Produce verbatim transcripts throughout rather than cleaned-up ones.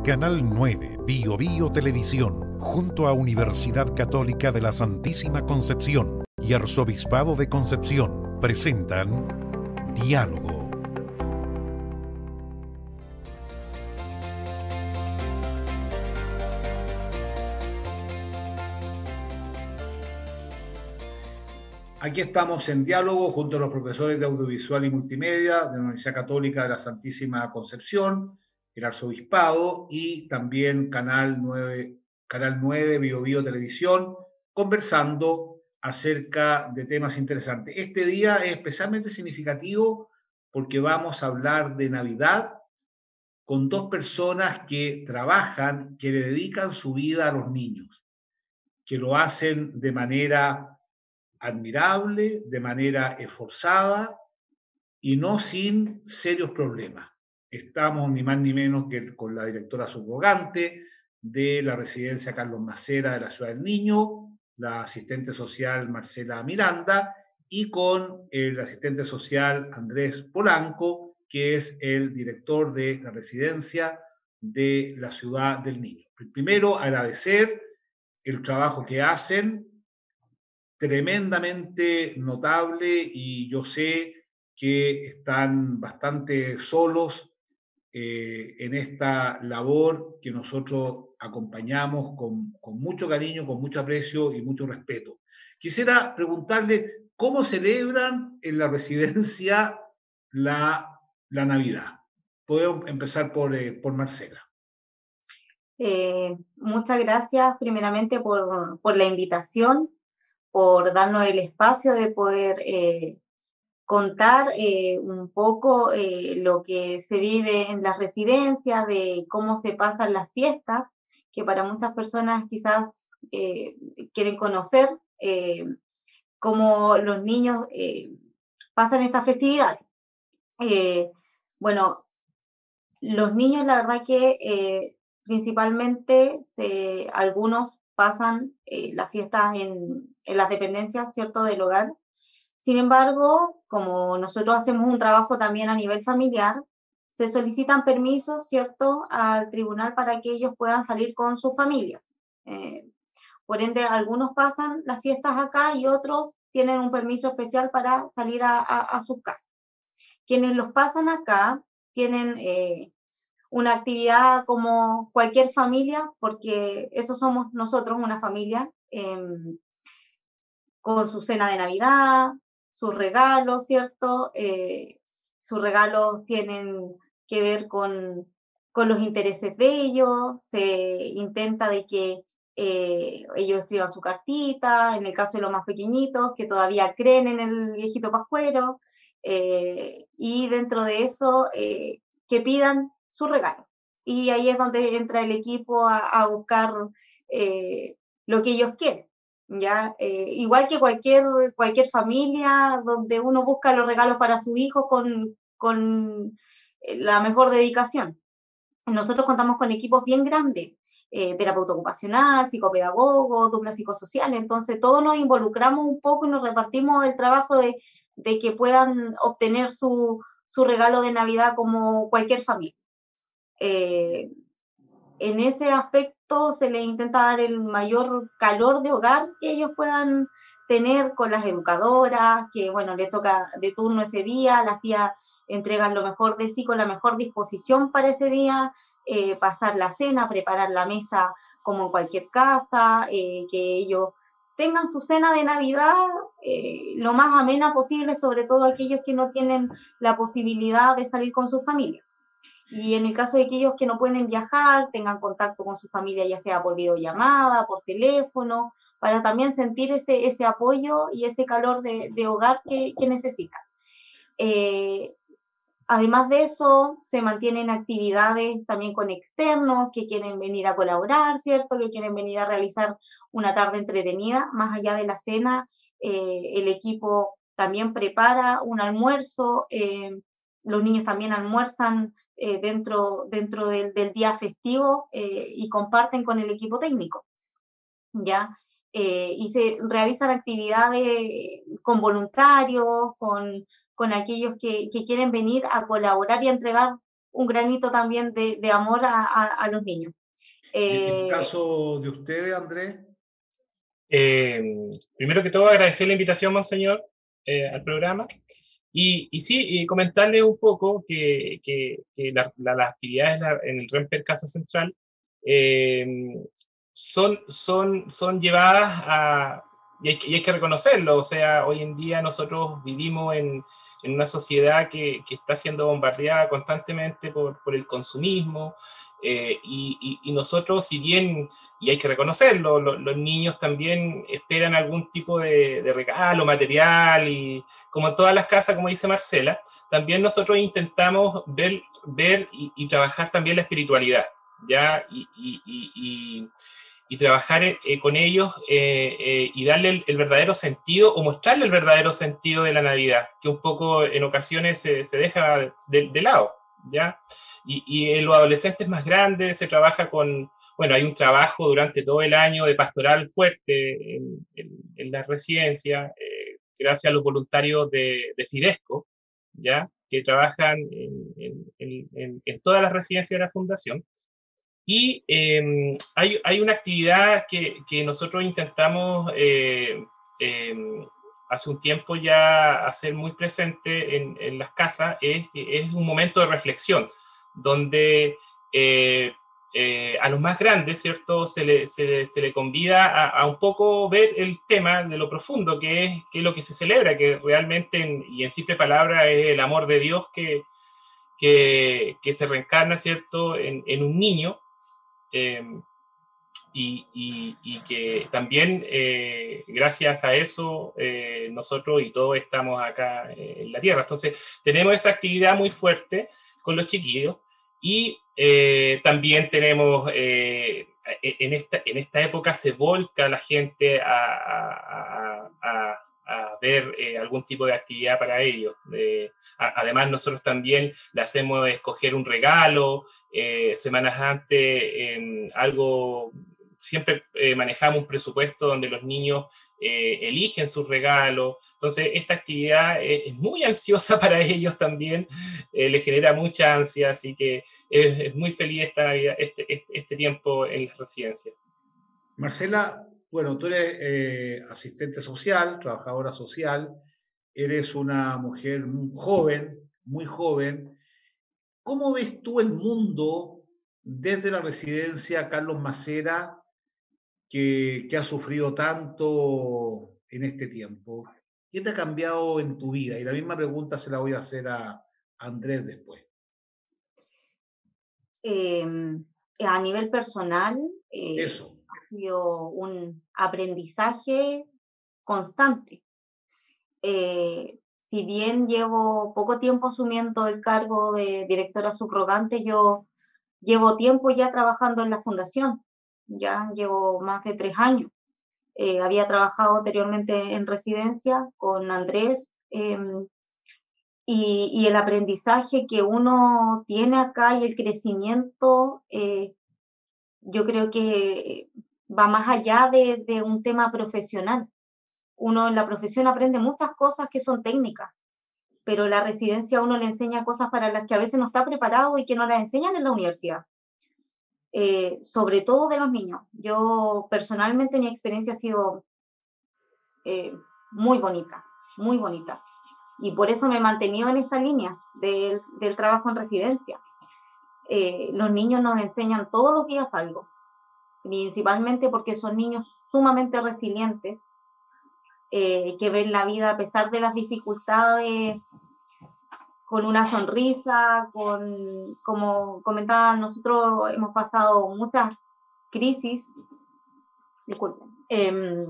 Canal nueve Bio Bio Televisión, junto a Universidad Católica de la Santísima Concepción y Arzobispado de Concepción, presentan Diálogo. Aquí estamos en diálogo junto a los profesores de Audiovisual y Multimedia de la Universidad Católica de la Santísima Concepción, el Arzobispado y también Canal nueve, Canal nueve Bio Bio Televisión, conversando acerca de temas interesantes. Este día es especialmente significativo porque vamos a hablar de Navidad con dos personas que trabajan, que le dedican su vida a los niños, que lo hacen de manera admirable, de manera esforzada y no sin serios problemas. Estamos ni más ni menos que con la directora subrogante de la residencia Carlos Macera de la Ciudad del Niño, la asistente social Marcela Miranda y con el asistente social Andrés Polanco, que es el director de la residencia de la Ciudad del Niño. Primero, agradecer el trabajo que hacen, tremendamente notable, y yo sé que están bastante solos eh, en esta labor que nosotros acompañamos con, con mucho cariño, con mucho aprecio y mucho respeto. Quisiera preguntarle cómo celebran en la residencia la, la Navidad. Podemos empezar por, eh, por Marcela. Eh, muchas gracias primeramente por, por la invitación, por darnos el espacio de poder eh, contar eh, un poco eh, lo que se vive en las residencias, de cómo se pasan las fiestas, que para muchas personas quizás eh, quieren conocer eh, cómo los niños eh, pasan estas festividades. Eh, bueno, los niños, la verdad que eh, principalmente se, algunos pasan eh, las fiestas en, en las dependencias, ¿cierto?, del hogar. Sin embargo, como nosotros hacemos un trabajo también a nivel familiar, se solicitan permisos, ¿cierto?, al tribunal para que ellos puedan salir con sus familias. Eh, por ende, algunos pasan las fiestas acá y otros tienen un permiso especial para salir a, a, a sus casas. Quienes los pasan acá tienen eh, una actividad como cualquier familia, porque eso somos nosotros, una familia, eh, con su cena de Navidad, sus regalos, ¿cierto? Eh, sus regalos tienen que ver con, con los intereses de ellos, se intenta de que eh, ellos escriban su cartita, en el caso de los más pequeñitos, que todavía creen en el viejito pascuero, eh, y dentro de eso, eh, que pidan su regalo. Y ahí es donde entra el equipo a, a buscar eh, lo que ellos quieren. ¿Ya? Eh, igual que cualquier, cualquier familia donde uno busca los regalos para su hijo con, con la mejor dedicación. Nosotros contamos con equipos bien grandes, eh, terapeuta ocupacional, psicopedagogo, dupla psicosocial, entonces todos nos involucramos un poco y nos repartimos el trabajo de, de que puedan obtener su, su regalo de Navidad como cualquier familia. Eh, En ese aspecto se les intenta dar el mayor calor de hogar que ellos puedan tener con las educadoras, que bueno, les toca de turno ese día, las tías entregan lo mejor de sí con la mejor disposición para ese día, eh, pasar la cena, preparar la mesa como en cualquier casa, eh, que ellos tengan su cena de Navidad eh, lo más amena posible, sobre todo aquellos que no tienen la posibilidad de salir con su familia. Y en el caso de aquellos que no pueden viajar, tengan contacto con su familia, ya sea por videollamada, por teléfono, para también sentir ese, ese apoyo y ese calor de, de hogar que, que necesitan. Eh, además de eso, se mantienen actividades también con externos que quieren venir a colaborar, ¿cierto? Que quieren venir a realizar una tarde entretenida. Más allá de la cena, eh, el equipo también prepara un almuerzo, eh, los niños también almuerzan eh, dentro, dentro del, del día festivo eh, y comparten con el equipo técnico, ¿ya? Eh, y se realizan actividades con voluntarios, con, con aquellos que, que quieren venir a colaborar y a entregar un granito también de, de amor a, a, a los niños. Eh, ¿En el caso de ustedes, Andrés? Eh, primero que todo, agradecer la invitación, monseñor, eh, al programa. Y, y sí, y comentarle un poco que, que, que la, la, las actividades en el Remper Casa Central eh, son, son, son llevadas a... Y hay, y hay que reconocerlo, o sea, hoy en día nosotros vivimos en, en una sociedad que, que está siendo bombardeada constantemente por, por el consumismo, eh, y, y, y nosotros, si bien, y hay que reconocerlo, lo, los niños también esperan algún tipo de, de regalo material, y como en todas las casas, como dice Marcela, también nosotros intentamos ver, ver y, y trabajar también la espiritualidad, ¿ya? Y, y, y, y y trabajar eh, con ellos eh, eh, y darle el, el verdadero sentido, o mostrarle el verdadero sentido de la Navidad, que un poco en ocasiones se, se deja de, de lado, ¿ya? Y, y en los adolescentes más grandes se trabaja con, bueno, hay un trabajo durante todo el año de pastoral fuerte en, en, en la residencia, eh, gracias a los voluntarios de, de Fidesco, ¿ya? Que trabajan en, en, en, en todas las residencias de la Fundación. Y eh, hay, hay una actividad que, que nosotros intentamos eh, eh, hace un tiempo ya hacer muy presente en, en las casas, es, es un momento de reflexión, donde eh, eh, a los más grandes, ¿cierto?, se le, se le, se le convida a, a un poco ver el tema de lo profundo, que es, que es lo que se celebra, que realmente, en, y en simple palabra, es el amor de Dios que, que, que se reencarna, ¿cierto?, en, en un niño. Eh, y, y, y que también eh, gracias a eso eh, nosotros y todos estamos acá eh, en la tierra. Entonces tenemos esa actividad muy fuerte con los chiquillos, y eh, también tenemos eh, en, esta, en esta época se volca la gente a, a, a, a ver eh, algún tipo de actividad para ellos. Eh, a, además nosotros también le hacemos escoger un regalo eh, semanas antes, eh, algo, siempre eh, manejamos un presupuesto donde los niños eh, eligen sus regalos. Entonces esta actividad es, es muy ansiosa para ellos también, eh, les genera mucha ansia, así que es, es muy feliz esta Navidad, este, este, este tiempo en la residencia. Marcela, bueno, tú eres eh, asistente social, trabajadora social, eres una mujer muy joven, muy joven. ¿Cómo ves tú el mundo desde la residencia Carlos Macera, que, que ha sufrido tanto en este tiempo? ¿Qué te ha cambiado en tu vida? Y la misma pregunta se la voy a hacer a, a Andrés después. Eh, a nivel personal, eh, Eso. ha sido un aprendizaje constante. Eh, si bien llevo poco tiempo asumiendo el cargo de directora subrogante, yo llevo tiempo ya trabajando en la fundación, ya llevo más de tres años. Eh, había trabajado anteriormente en residencia con Andrés, eh, y, y el aprendizaje que uno tiene acá y el crecimiento, eh, yo creo que va más allá de, de un tema profesional. Uno en la profesión aprende muchas cosas que son técnicas, pero la residencia a uno le enseña cosas para las que a veces no está preparado y que no las enseñan en la universidad. Eh, sobre todo de los niños. Yo personalmente mi experiencia ha sido eh, muy bonita, muy bonita. Y por eso me he mantenido en esta línea del, del trabajo en residencia. Eh, los niños nos enseñan todos los días algo, principalmente porque son niños sumamente resilientes, eh, que ven la vida a pesar de las dificultades, con una sonrisa, con, como comentaban, nosotros hemos pasado muchas crisis, disculpen, eh,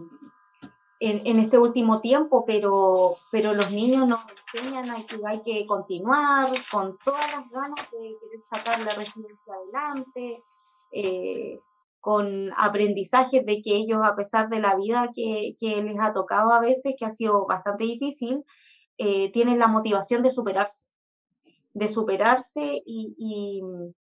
en, en este último tiempo, pero, pero los niños nos enseñan a que hay que continuar con todas las ganas de querer sacar la residencia adelante, eh, con aprendizajes de que ellos, a pesar de la vida que, que les ha tocado a veces, que ha sido bastante difícil, eh, tienen la motivación de superarse, de superarse y, y,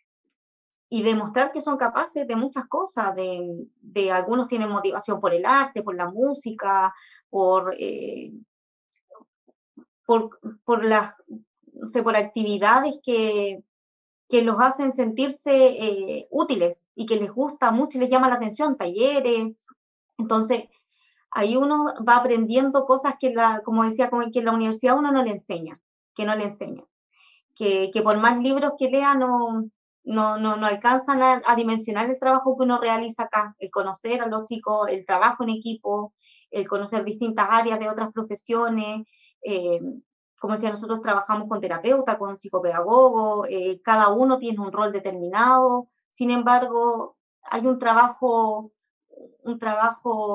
y demostrar que son capaces de muchas cosas, de, de algunos tienen motivación por el arte, por la música, por, eh, por, por las, no sé, por actividades que, que los hacen sentirse eh, útiles y que les gusta mucho y les llama la atención, talleres. Entonces, ahí uno va aprendiendo cosas que, la, como decía, como que en la universidad uno no le enseña, que no le enseña. Que, que por más libros que lea no, no, no, no alcanzan a, a dimensionar el trabajo que uno realiza acá, el conocer a los chicos, el trabajo en equipo, el conocer distintas áreas de otras profesiones. Eh, como decía, nosotros trabajamos con terapeuta, con psicopedagogo, eh, cada uno tiene un rol determinado, sin embargo, hay un trabajo, un trabajo,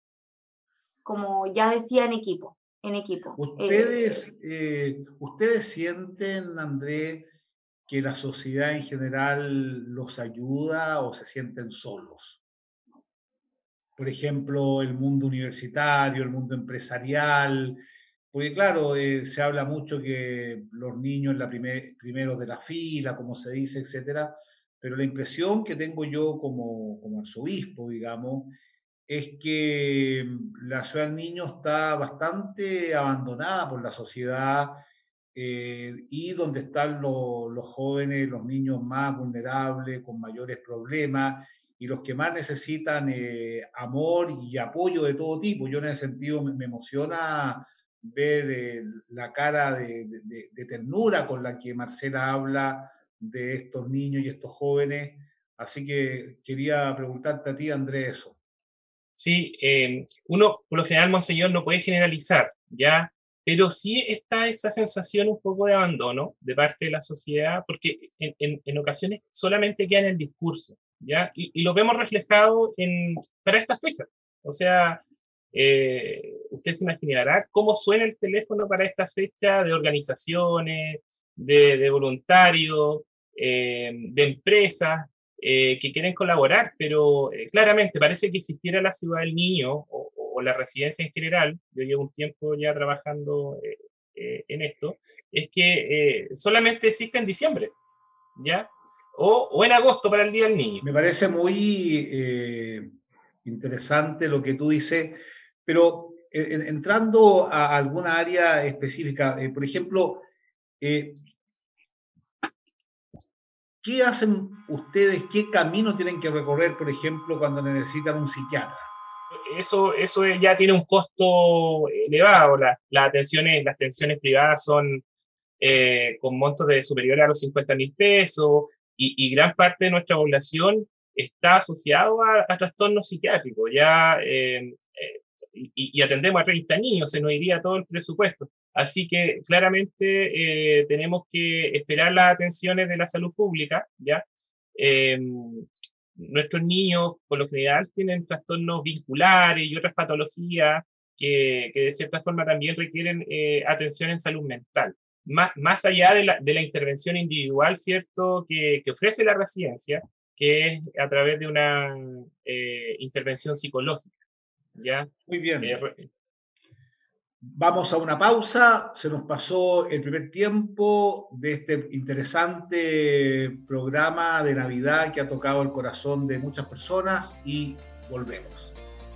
como ya decía, en equipo. En equipo. ¿Ustedes, eh, eh, ¿Ustedes sienten, André, que la sociedad en general los ayuda o se sienten solos? Por ejemplo, el mundo universitario, el mundo empresarial, porque claro, eh, se habla mucho que los niños la primer, primeros de la fila, como se dice, etcétera, pero la impresión que tengo yo como, como arzobispo, digamos, es que la ciudad del niño está bastante abandonada por la sociedad eh, y donde están lo, los jóvenes, los niños más vulnerables, con mayores problemas y los que más necesitan eh, amor y apoyo de todo tipo. Yo en ese sentido me, me emociona ver eh, la cara de, de, de ternura con la que Marcela habla de estos niños y estos jóvenes. Así que quería preguntarte a ti, Andrés, eso. Sí, eh, uno, por lo general, monseñor, no puede generalizar, ¿ya? Pero sí está esa sensación un poco de abandono de parte de la sociedad, porque en, en, en ocasiones solamente queda en el discurso, ¿ya? Y, y lo vemos reflejado en, para esta fecha. O sea, eh, usted se imaginará cómo suena el teléfono para esta fecha de organizaciones, de, de voluntarios, eh, de empresas, Eh, que quieren colaborar, pero eh, claramente parece que si existiera la ciudad del niño o, o la residencia en general, yo llevo un tiempo ya trabajando eh, eh, en esto, es que eh, solamente existe en diciembre, ¿ya? O, o en agosto para el Día del Niño. Me parece muy eh, interesante lo que tú dices, pero eh, entrando a alguna área específica, eh, por ejemplo, eh, ¿qué hacen ustedes? ¿Qué camino tienen que recorrer, por ejemplo, cuando necesitan un psiquiatra? Eso, eso ya tiene un costo elevado. La, las, atenciones, las atenciones privadas son eh, con montos de superiores a los cincuenta mil pesos y, y gran parte de nuestra población está asociado a, a trastornos psiquiátricos. Ya, eh, eh, y, y atendemos a treinta niños, se nos iría todo el presupuesto. Así que claramente eh, tenemos que esperar las atenciones de la salud pública, ¿ya? Eh, nuestros niños, por lo general, tienen trastornos vinculares y otras patologías que, que de cierta forma también requieren eh, atención en salud mental. Más, más allá de la, de la intervención individual, ¿cierto?, que, que ofrece la residencia, que es a través de una eh, intervención psicológica, ¿ya? Muy bien. Eh, Vamos a una pausa, se nos pasó el primer tiempo de este interesante programa de Navidad que ha tocado el corazón de muchas personas y volvemos.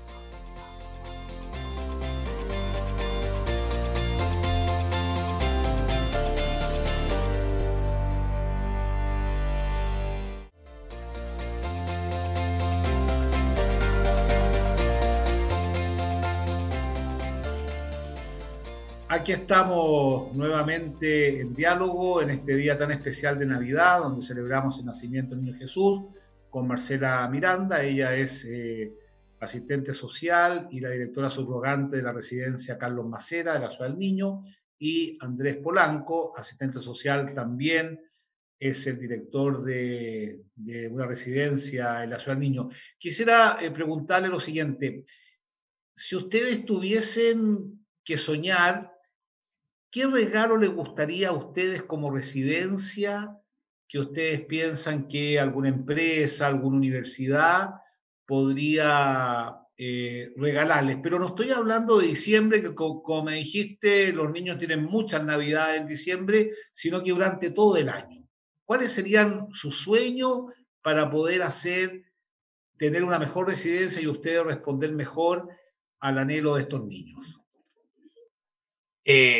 Aquí estamos nuevamente en diálogo en este día tan especial de Navidad, donde celebramos el nacimiento del Niño Jesús, con Marcela Miranda. Ella es eh, asistente social y la directora subrogante de la residencia Carlos Macera de la Ciudad del Niño, y Andrés Polanco, asistente social también, es el director de, de una residencia en la Ciudad del Niño. Quisiera eh, preguntarle lo siguiente: si ustedes tuviesen que soñar, ¿qué regalo les gustaría a ustedes como residencia que ustedes piensan que alguna empresa, alguna universidad podría eh, regalarles? Pero no estoy hablando de diciembre, que como, como me dijiste, los niños tienen muchas navidades en diciembre, sino que durante todo el año. ¿Cuáles serían sus sueños para poder hacer, tener una mejor residencia y ustedes responder mejor al anhelo de estos niños? Eh,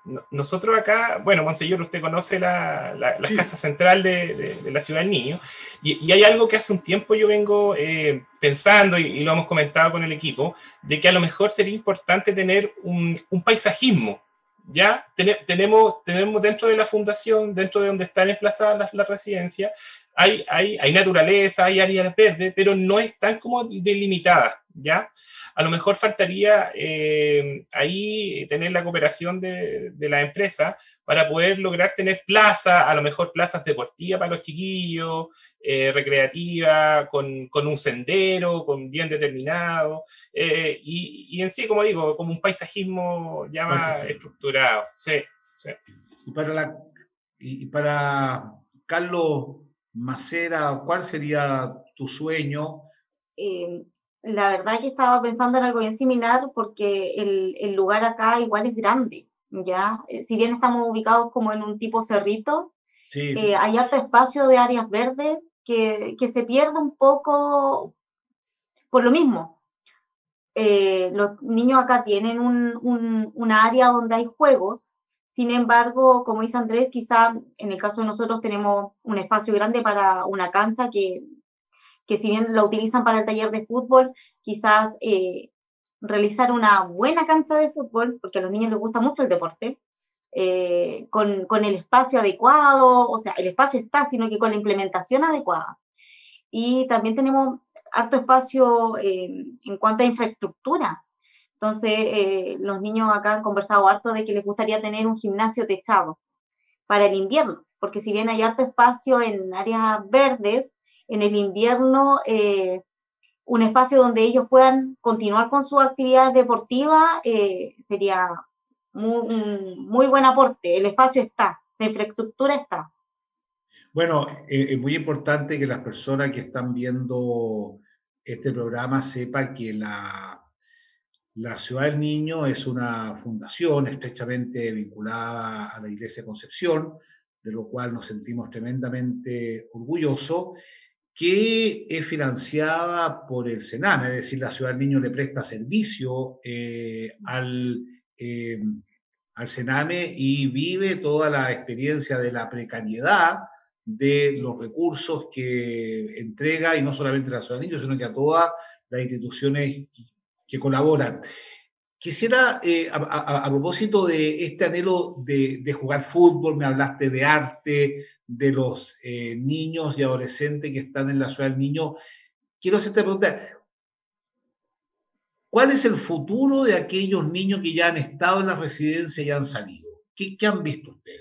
nosotros acá, bueno, Monseñor, usted conoce la, la, la Sí. Casa Central de, de, de la Ciudad del Niño, y, y hay algo que hace un tiempo yo vengo eh, pensando, y, y lo hemos comentado con el equipo, de que a lo mejor sería importante tener un, un paisajismo. ¿Ya? Ten, tenemos, tenemos dentro de la fundación, dentro de donde están emplazadas las, las residencias, hay, hay, hay naturaleza, hay áreas verdes, pero no están como delimitadas, ¿ya? A lo mejor faltaría eh, ahí tener la cooperación de, de la empresa para poder lograr tener plazas, a lo mejor plazas deportivas para los chiquillos, eh, recreativas, con, con un sendero, con bien determinado, eh, y, y en sí, como digo, como un paisajismo ya más Paisajismo. estructurado. Sí, sí. Y para, la, y para Carlos Macera, ¿cuál sería tu sueño? Eh, la verdad que estaba pensando en algo bien similar porque el, el lugar acá igual es grande, ¿ya? Eh, si bien estamos ubicados como en un tipo cerrito, Sí. eh, hay harto espacio de áreas verdes que, que se pierde un poco por lo mismo. Eh, los niños acá tienen un, un, una área donde hay juegos, sin embargo, como dice Andrés, quizá en el caso de nosotros tenemos un espacio grande para una cancha que, que si bien la utilizan para el taller de fútbol, quizás eh, realizar una buena cancha de fútbol, porque a los niños les gusta mucho el deporte, eh, con, con el espacio adecuado, o sea, el espacio está, sino que con la implementación adecuada. Y también tenemos harto espacio eh, en cuanto a infraestructura. Entonces, eh, los niños acá han conversado harto de que les gustaría tener un gimnasio techado para el invierno, porque si bien hay harto espacio en áreas verdes, en el invierno eh, un espacio donde ellos puedan continuar con sus actividades deportivas eh, sería muy, un muy buen aporte. El espacio está, la infraestructura está. Bueno, eh, es muy importante que las personas que están viendo este programa sepan que la, la Ciudad del Niño es una fundación estrechamente vinculada a la Iglesia de Concepción, de lo cual nos sentimos tremendamente orgullosos, que es financiada por el Sename, es decir, la Ciudad del Niño le presta servicio eh, al, eh, al Sename y vive toda la experiencia de la precariedad de los recursos que entrega, y no solamente a la Ciudad del Niño, sino que a todas las instituciones que colaboran. Quisiera, eh, a, a, a, propósito de este anhelo de, de, jugar fútbol, me hablaste de arte, de los eh, niños y adolescentes que están en la Ciudad del Niño. Quiero hacerte pregunta, ¿cuál es el futuro de aquellos niños que ya han estado en la residencia y han salido? ¿Qué, qué han visto ustedes?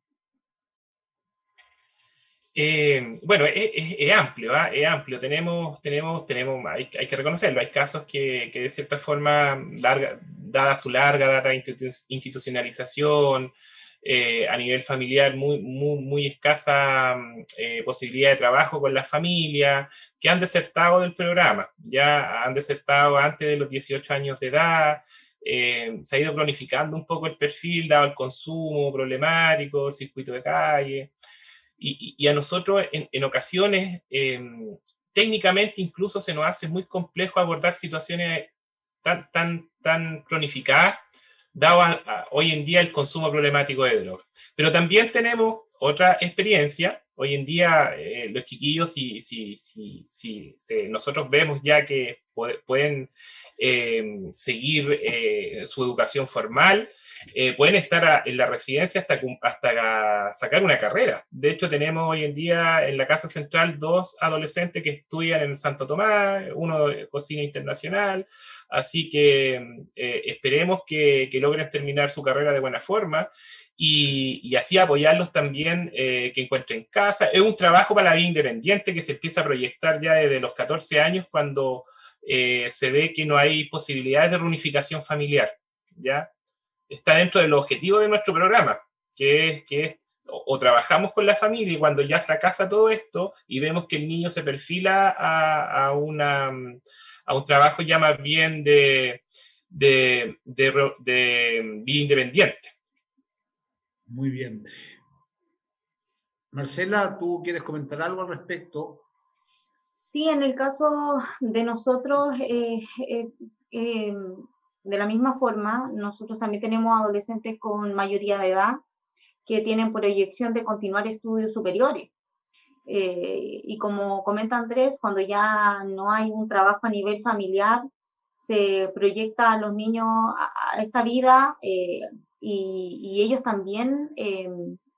Eh, bueno, es, es, es amplio, ¿eh? es amplio. Tenemos, tenemos, tenemos, hay, hay que reconocerlo. Hay casos que, que de cierta forma, larga, dada su larga data de institucionalización, eh, a nivel familiar, muy, muy, muy escasa eh, posibilidad de trabajo con la familia, que han desertado del programa. Ya han desertado antes de los dieciocho años de edad. Eh, se ha ido cronificando un poco el perfil, dado el consumo problemático, el circuito de calle. Y, y a nosotros en, en ocasiones, eh, técnicamente incluso se nos hace muy complejo abordar situaciones tan, tan, tan cronificadas, dado a, a, hoy en día el consumo problemático de drogas. Pero también tenemos otra experiencia. Hoy en día eh, los chiquillos, si, si, si, si, si nosotros vemos ya que pueden eh, seguir eh, su educación formal, Eh, pueden estar a, en la residencia hasta, hasta sacar una carrera. De hecho, tenemos hoy en día en la Casa Central dos adolescentes que estudian en Santo Tomás, uno de cocina internacional, así que eh, esperemos que, que logren terminar su carrera de buena forma y, y así apoyarlos también, eh, que encuentren casa. Es un trabajo para la vida independiente que se empieza a proyectar ya desde los catorce años, cuando eh, se ve que no hay posibilidades de reunificación familiar, ¿ya? Está dentro de los objetivos de nuestro programa, que es que es, o, o trabajamos con la familia, y cuando ya fracasa todo esto y vemos que el niño se perfila a, a, una, a un trabajo ya más bien de, de, de, de, de vida independiente. Muy bien. Marcela, ¿tú quieres comentar algo al respecto? Sí, en el caso de nosotros, eh, eh, eh, de la misma forma, nosotros también tenemos adolescentes con mayoría de edad que tienen proyección de continuar estudios superiores. Eh, y como comenta Andrés, cuando ya no hay un trabajo a nivel familiar, se proyecta a los niños a, a esta vida eh, y, y ellos también eh,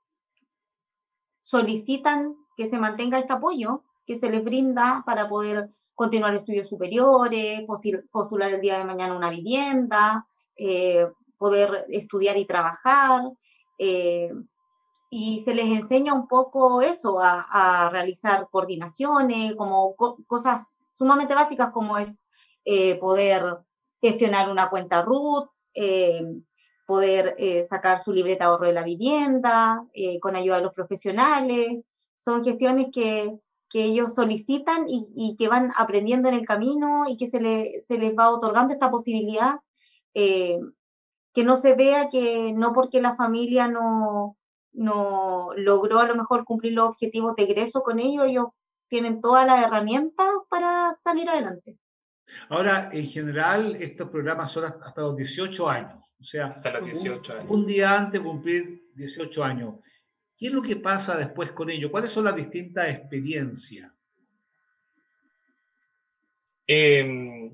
solicitan que se mantenga este apoyo que se les brinda para poder continuar estudios superiores, postular el día de mañana una vivienda, eh, poder estudiar y trabajar, eh, y se les enseña un poco eso, a, a realizar coordinaciones, como co cosas sumamente básicas como es eh, poder gestionar una cuenta R U T, eh, poder eh, sacar su libreta de ahorro de la vivienda, eh, con ayuda de los profesionales. Son gestiones que, que ellos solicitan y, y que van aprendiendo en el camino y que se, le, se les va otorgando esta posibilidad, eh, que no se vea que no porque la familia no, no logró a lo mejor cumplir los objetivos de egreso con ellos, ellos tienen todas las herramientas para salir adelante. Ahora, en general, estos programas son hasta los dieciocho años, o sea, hasta los dieciocho un, años. un día antes de cumplir dieciocho años. ¿Qué es lo que pasa después con ellos? ¿Cuáles son las distintas experiencias? Eh,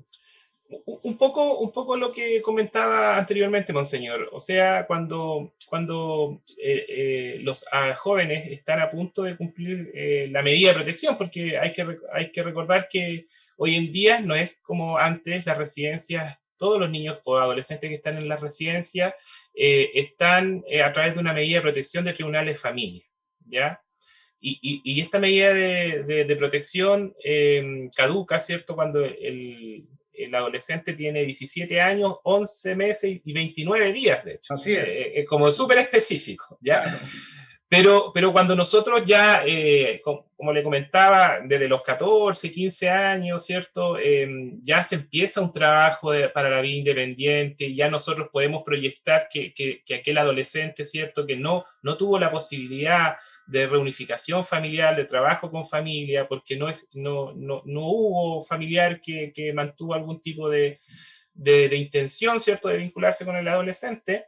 un, poco, un poco lo que comentaba anteriormente, monseñor. O sea, cuando, cuando eh, eh, los ah, jóvenes están a punto de cumplir eh, la medida de protección, porque hay que, hay que recordar que hoy en día no es como antes las residencias, todos los niños o adolescentes que están en la residencia eh, están eh, a través de una medida de protección de tribunales de familia, ¿ya? Y, y, y esta medida de, de, de protección eh, caduca, ¿cierto?, cuando el, el adolescente tiene diecisiete años, once meses y veintinueve días, de hecho. Así es. Eh, eh, como súper específico, ¿ya? Claro. Pero, pero cuando nosotros ya, eh, como, como le comentaba, desde los catorce, quince años, ¿cierto? Eh, ya se empieza un trabajo de, para la vida independiente, ya nosotros podemos proyectar que, que, que aquel adolescente, ¿cierto? Que no, no tuvo la posibilidad de reunificación familiar, de trabajo con familia, porque no, es, no, no, no hubo familiar que, que mantuvo algún tipo de, de, de intención, ¿cierto?, de vincularse con el adolescente.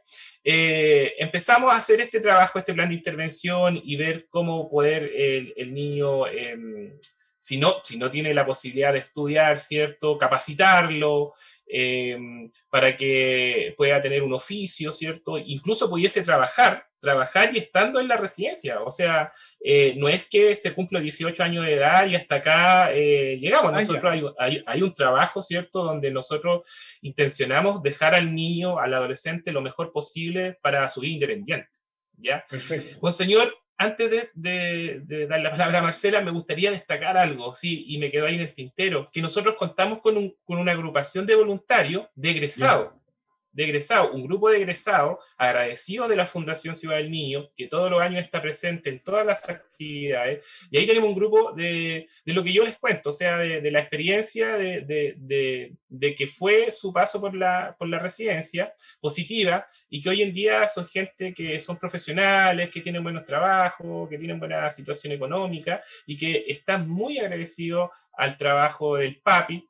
Eh, empezamos a hacer este trabajo, este plan de intervención y ver cómo poder el, el niño, eh, si, no, si no tiene la posibilidad de estudiar, ¿cierto?, capacitarlo eh, para que pueda tener un oficio, ¿cierto?, incluso pudiese trabajar, trabajar y estando en la residencia. O sea, eh, no es que se cumpla dieciocho años de edad y hasta acá eh, llegamos. Nosotros hay, hay, hay un trabajo, ¿cierto?, donde nosotros intencionamos dejar al niño, al adolescente, lo mejor posible para su vida independiente, ¿ya? Perfecto. Monseñor, antes de, de, de dar la palabra a Marcela, me gustaría destacar algo, sí, y me quedó ahí en el tintero, que nosotros contamos con, un, con una agrupación de voluntarios, de egresados, yeah. de egresados, un grupo de egresados agradecidos de la Fundación Ciudad del Niño, que todos los años está presente en todas las actividades, y ahí tenemos un grupo de, de lo que yo les cuento, o sea, de, de la experiencia de, de, de, de que fue su paso por la, por la residencia positiva, y que hoy en día son gente que son profesionales, que tienen buenos trabajos, que tienen buena situación económica, y que están muy agradecidos al trabajo del papi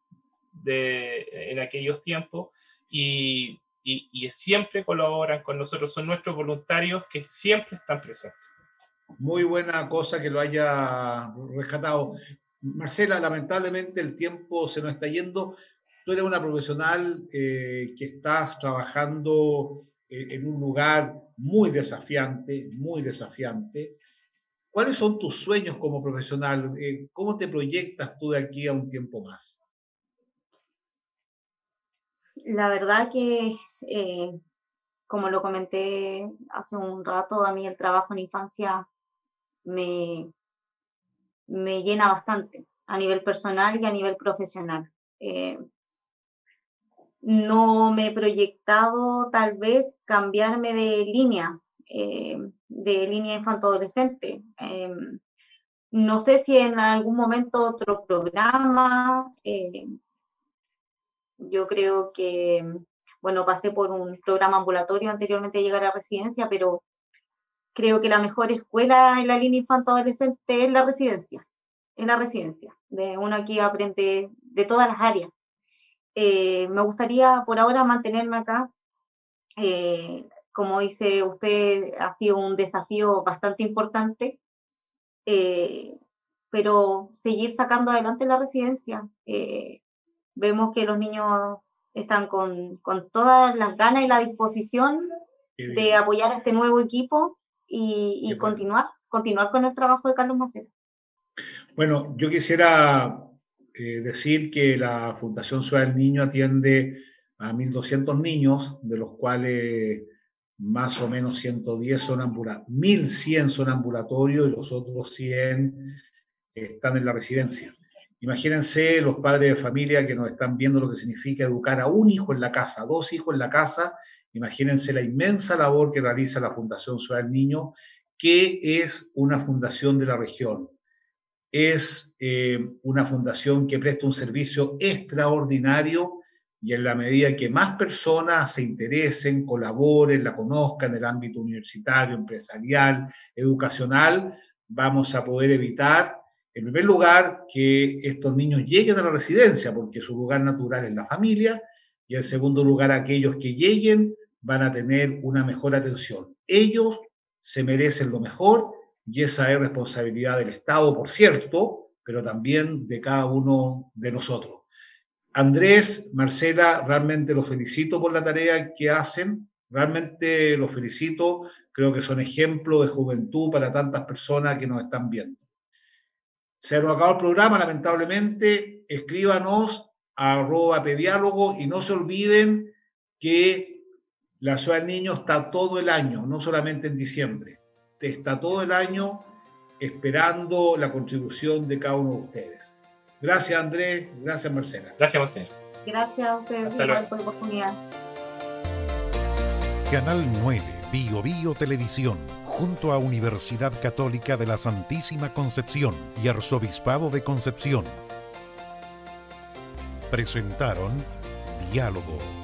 de, en aquellos tiempos, y Y, y siempre colaboran con nosotros, son nuestros voluntarios que siempre están presentes. Muy buena cosa que lo haya rescatado. Marcela, lamentablemente el tiempo se nos está yendo. Tú eres una profesional eh, que estás trabajando eh, en un lugar muy desafiante, muy desafiante. ¿Cuáles son tus sueños como profesional? Eh, ¿Cómo te proyectas tú de aquí a un tiempo más? La verdad que, eh, como lo comenté hace un rato, a mí el trabajo en infancia me, me llena bastante a nivel personal y a nivel profesional. Eh, no me he proyectado tal vez cambiarme de línea, eh, de línea infanto-adolescente. Eh, no sé si en algún momento otro programa. Eh, yo creo que, bueno, pasé por un programa ambulatorio anteriormente de llegar a residencia, pero creo que la mejor escuela en la línea infanto-adolescente es la residencia, es la residencia. De uno aquí aprende de todas las áreas. Eh, me gustaría por ahora mantenerme acá. Eh, como dice usted, ha sido un desafío bastante importante, eh, pero seguir sacando adelante la residencia. Eh, vemos que los niños están con, con todas las ganas y la disposición de apoyar a este nuevo equipo y, y continuar, continuar con el trabajo de Carlos Macera. Bueno, yo quisiera eh, decir que la Fundación Ciudad del Niño atiende a mil doscientos niños, de los cuales más o menos ciento diez son ambulatorios, mil cien son ambulatorios y los otros cien están en la residencia. Imagínense los padres de familia que nos están viendo lo que significa educar a un hijo en la casa, dos hijos en la casa. Imagínense la inmensa labor que realiza la Fundación Ciudad del Niño, que es una fundación de la región. Es eh, una fundación que presta un servicio extraordinario y en la medida que más personas se interesen, colaboren, la conozcan en el ámbito universitario, empresarial, educacional, vamos a poder evitar, en primer lugar, que estos niños lleguen a la residencia, porque su lugar natural es la familia, y en segundo lugar, aquellos que lleguen van a tener una mejor atención. Ellos se merecen lo mejor y esa es responsabilidad del Estado, por cierto, pero también de cada uno de nosotros. Andrés, Marcela, realmente los felicito por la tarea que hacen, realmente los felicito, creo que son ejemplos de juventud para tantas personas que nos están viendo. Se nos acabó el programa, lamentablemente, escríbanos a arroba pediálogo y no se olviden que la Ciudad del Niño está todo el año, no solamente en diciembre, está todo el año esperando la contribución de cada uno de ustedes. Gracias, Andrés. Gracias, Marcela. Gracias, Monseñor. Gracias a ustedes por la oportunidad. Canal nueve, Bio Bio Televisión, junto a Universidad Católica de la Santísima Concepción y Arzobispado de Concepción, presentaron Diálogo.